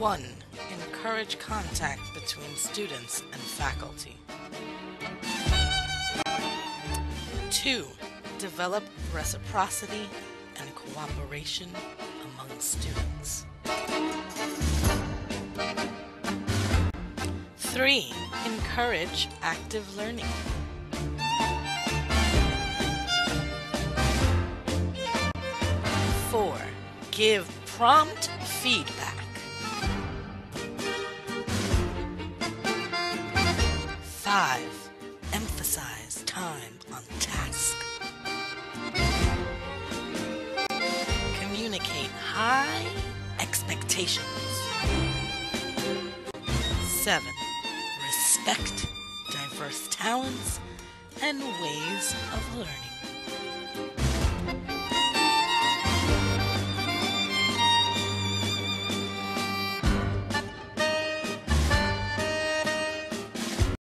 1. Encourage contact between students and faculty. 2. Develop reciprocity and cooperation among students. 3. Encourage active learning. 4. Give prompt feedback. 5. Emphasize time on task. Communicate high expectations. 7. Respect diverse talents and ways of learning.